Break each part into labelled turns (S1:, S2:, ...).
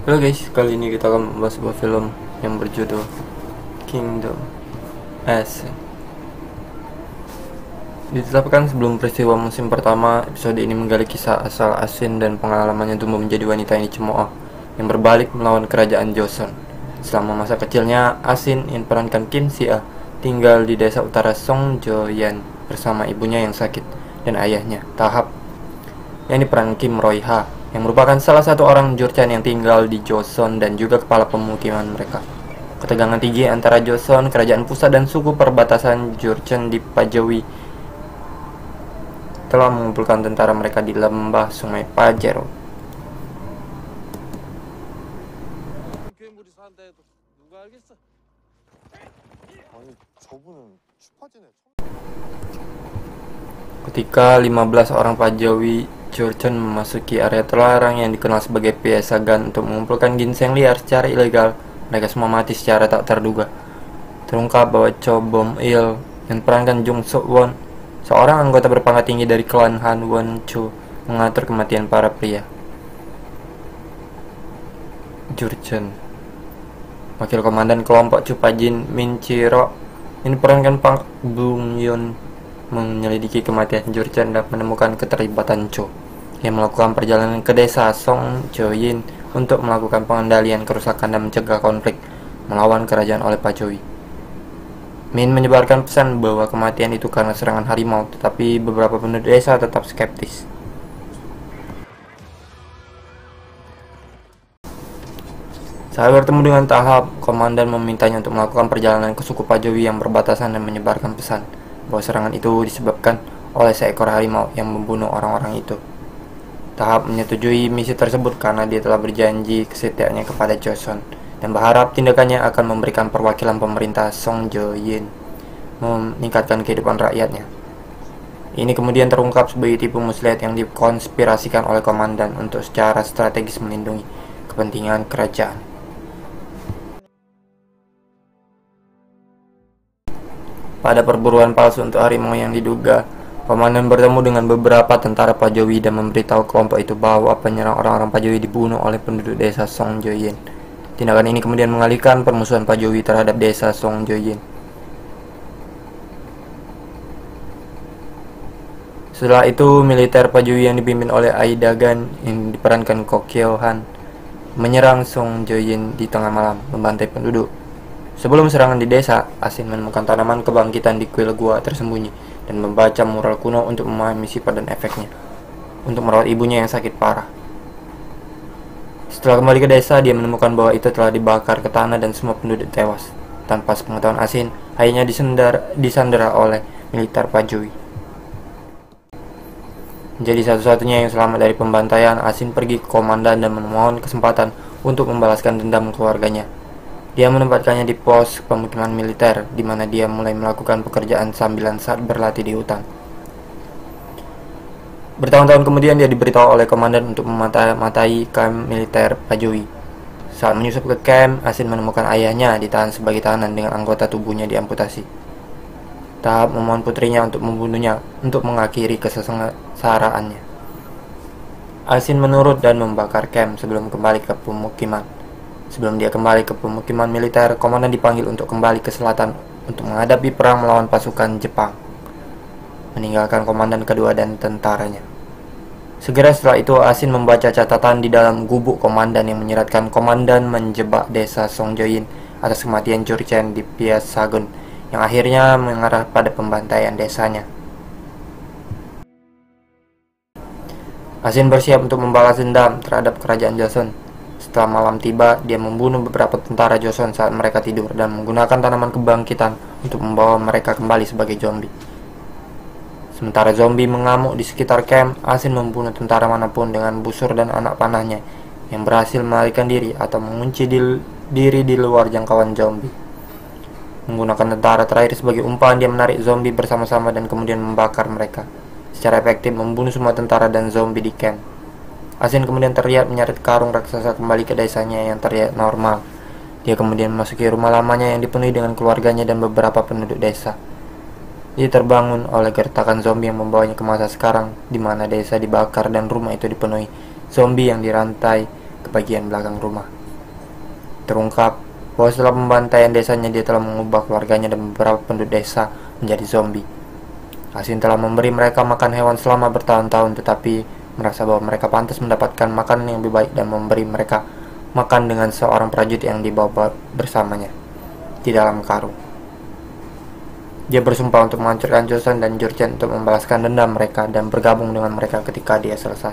S1: Halo guys, kali ini kita akan membahas sebuah film yang berjudul Kingdom Ascent. Ditetapkan sebelum peristiwa musim pertama, episode ini menggali kisah asal Asin dan pengalamannya tumbuh menjadi wanita yang dicemooh yang berbalik melawan kerajaan Joseon. Selama masa kecilnya, Asin yang diperankan Kim Si-ah tinggal di desa utara Songjo-yan bersama ibunya yang sakit dan ayahnya, Tahap, yang diperankan Kim Roy-ha, yang merupakan salah satu orang Jurchen yang tinggal di Joseon dan juga kepala pemukiman mereka. Ketegangan tinggi antara Joseon, kerajaan pusat, dan suku perbatasan Jurchen di Pajewi telah mengumpulkan tentara mereka di lembah sungai Pajero. Ketika 15 orang Pajawi Jurchen memasuki area terlarang yang dikenal sebagai Piesagan untuk mengumpulkan ginseng liar secara ilegal, mereka semua mati secara tak terduga. Terungkap bahwa Cho Bom-il yang perankan Jung Suk-won, seorang anggota berpangkat tinggi dari klan Han Won-chu, mengatur kematian para pria Jurchen. Wakil komandan kelompok Chupajin Min Chiro ini perankan Park Bung-yeon menyelidiki kematian Jurchen dan menemukan keterlibatan Cho yang melakukan perjalanan ke desa Songjo-yin untuk melakukan pengendalian kerusakan dan mencegah konflik melawan kerajaan oleh Pajowi. Min menyebarkan pesan bahwa kematian itu karena serangan harimau, tetapi beberapa penduduk desa tetap skeptis. Saat bertemu dengan Tahap, komandan memintanya untuk melakukan perjalanan ke suku Pajowi yang berbatasan dan menyebarkan pesan bahwa serangan itu disebabkan oleh seekor harimau yang membunuh orang-orang itu. Tahap menyetujui misi tersebut karena dia telah berjanji kesetiaannya kepada Joseon dan berharap tindakannya akan memberikan perwakilan pemerintah Songjo-yin meningkatkan kehidupan rakyatnya. Ini kemudian terungkap sebagai tipu muslihat yang dikonspirasikan oleh komandan untuk secara strategis melindungi kepentingan kerajaan. Pada perburuan palsu untuk harimau yang diduga, komandan bertemu dengan beberapa tentara Pajowi dan memberitahu kelompok itu bahwa penyerang orang-orang Pajowi dibunuh oleh penduduk desa Songjo-yin. Tindakan ini kemudian mengalihkan permusuhan Pajowi terhadap desa Songjo-yin. Setelah itu, militer Pajowi yang dipimpin oleh Ai Dagan yang diperankan Ko Kyo-han menyerang Songjo-yin di tengah malam, membantai penduduk. Sebelum serangan di desa, Asin menemukan tanaman kebangkitan di kuil gua tersembunyi dan membaca mural kuno untuk memahami sifat dan efeknya untuk merawat ibunya yang sakit parah. Setelah kembali ke desa, dia menemukan bahwa itu telah dibakar ke tanah dan semua penduduk tewas. Tanpa sepengetahuan Asin, ayahnya disandera oleh militer Pajowi. Menjadi satu-satunya yang selamat dari pembantaian, Asin pergi ke komandan dan memohon kesempatan untuk membalaskan dendam keluarganya. Dia menempatkannya di pos pemukiman militer, di mana dia mulai melakukan pekerjaan sambilan saat berlatih di hutan. Bertahun-tahun kemudian dia diberitahu oleh komandan untuk mematai kamp militer Pajowi. Saat menyusup ke kamp, Asin menemukan ayahnya ditahan sebagai tahanan dengan anggota tubuhnya diamputasi. Tahap memohon putrinya untuk membunuhnya untuk mengakhiri kesengsaraannya. Asin menurut dan membakar kamp sebelum kembali ke pemukiman. Sebelum dia kembali ke pemukiman militer, komandan dipanggil untuk kembali ke selatan untuk menghadapi perang melawan pasukan Jepang, meninggalkan komandan kedua dan tentaranya. Segera setelah itu, Asin membaca catatan di dalam gubuk komandan yang menyeratkan komandan menjebak desa Songjo-yin atas kematian Jurchen di Piesagun, yang akhirnya mengarah pada pembantaian desanya. Asin bersiap untuk membalas dendam terhadap kerajaan Joseon. Setelah malam tiba, dia membunuh beberapa tentara Joseon saat mereka tidur dan menggunakan tanaman kebangkitan untuk membawa mereka kembali sebagai zombie. Sementara zombie mengamuk di sekitar camp, Asin membunuh tentara manapun dengan busur dan anak panahnya yang berhasil melarikan diri atau mengunci diri di luar jangkauan zombie. Menggunakan tentara terakhir sebagai umpan, dia menarik zombie bersama-sama dan kemudian membakar mereka. Secara efektif membunuh semua tentara dan zombie di camp. Asin kemudian terlihat menyeret karung raksasa kembali ke desanya yang terlihat normal. Dia kemudian memasuki rumah lamanya yang dipenuhi dengan keluarganya dan beberapa penduduk desa. Dia terbangun oleh gertakan zombie yang membawanya ke masa sekarang, di mana desa dibakar dan rumah itu dipenuhi zombie yang dirantai ke bagian belakang rumah. Terungkap bahwa setelah pembantaian desanya dia telah mengubah keluarganya dan beberapa penduduk desa menjadi zombie. Asin telah memberi mereka makan hewan selama bertahun-tahun, tetapi merasa bahwa mereka pantas mendapatkan makanan yang lebih baik dan memberi mereka makan dengan seorang prajurit yang dibawa bersamanya di dalam karung. Dia bersumpah untuk menghancurkan Joseon dan Jurchen untuk membalaskan dendam mereka dan bergabung dengan mereka ketika dia selesai.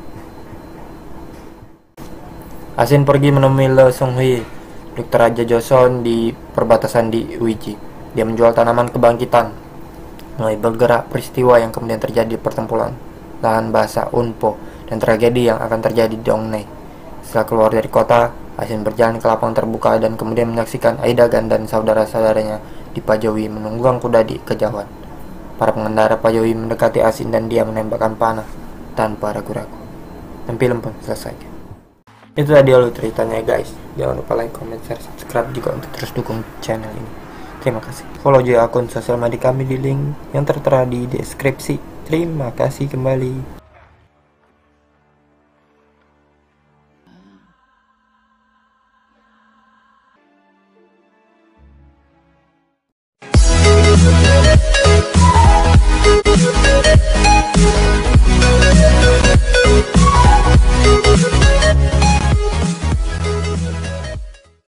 S1: Asin pergi menemui Le Seung-hee, dokter Raja Joseon di perbatasan di Uiji. Dia menjual tanaman kebangkitan. Mulai bergerak peristiwa yang kemudian terjadi di pertempuran lahan bahasa Unpo dan tragedi yang akan terjadi di Dongnei. Setelah keluar dari kota, Asin berjalan ke lapangan terbuka dan kemudian menyaksikan Aidagan dan saudara-saudaranya di Pajowi menunggang kuda di kejauhan. Para pengendara Pajowi mendekati Asin dan dia menembakkan panah tanpa ragu-ragu. Dan film pun selesai. Itu tadi dulu ceritanya guys. Jangan lupa like, comment, share, subscribe juga untuk terus dukung channel ini. Terima kasih. Follow juga akun sosial media kami di link yang tertera di deskripsi. Terima kasih kembali.